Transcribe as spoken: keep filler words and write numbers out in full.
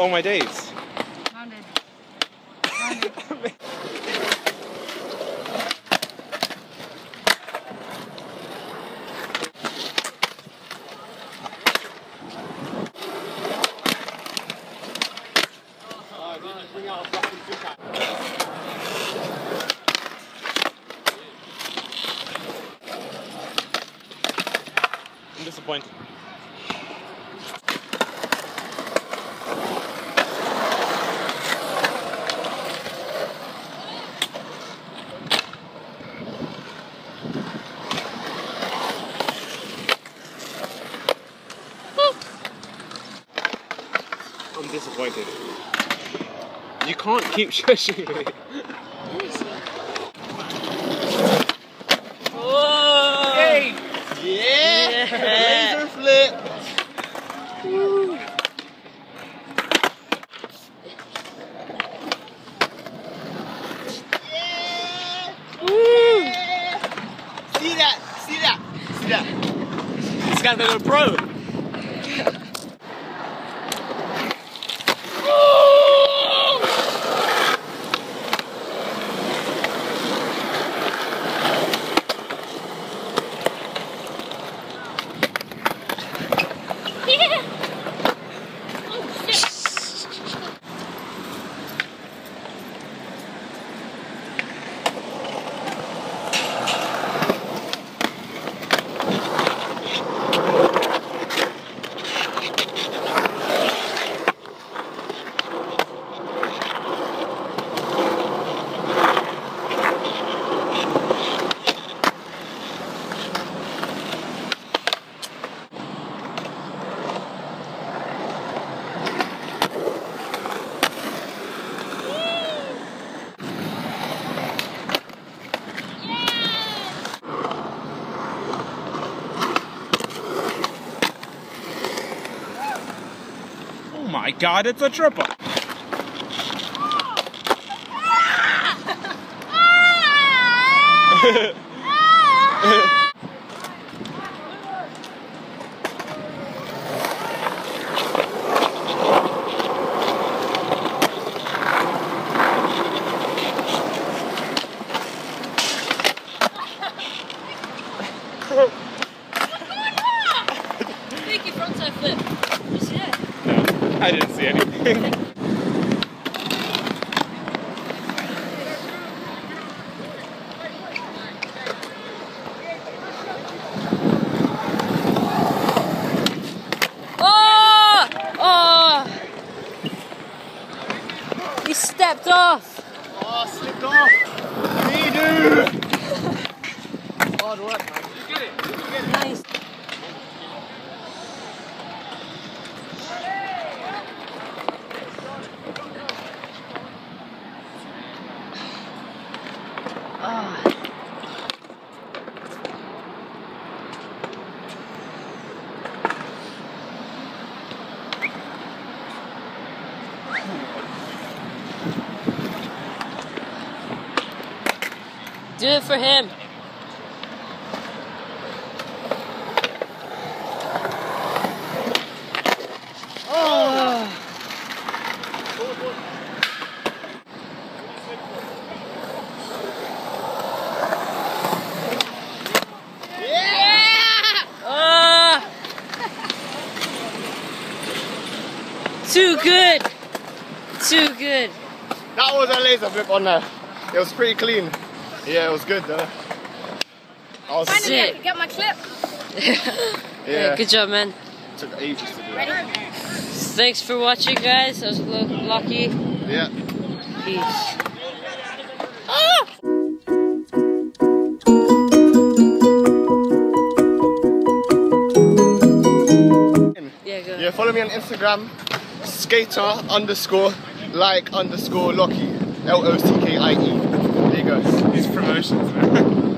all my days. Rounded. Rounded. I'm disappointed. I'm disappointed. You can't keep shushing me. Whoa! Hey! Yeah! Laser flip! Woo. Yeah! Woo. Yeah! See that? See that? See that? This guy's gonna go pro! Oh my god, it's a triple! Big frontside flip. You see that? No, I didn't see anything. Oh! Oh! He stepped off! Oh, slipped off! Redo! Hard work, man. You get it. You get it. Nice. Oh. Do it for him. Oh. Ah. Too good. Too good. That was a laser flip on there. It was pretty clean. Yeah, it was good though. I was Sick. Finally, get my clip. Yeah, good job, man. Took ages to do it. Ready? Thanks for watching, guys. That was Lo- Lucky. Yeah. Peace. Ah! Yeah, go. Yeah, follow me on Instagram, skater underscore like underscore Locky, L O C K I E. There you go. These promotions, man.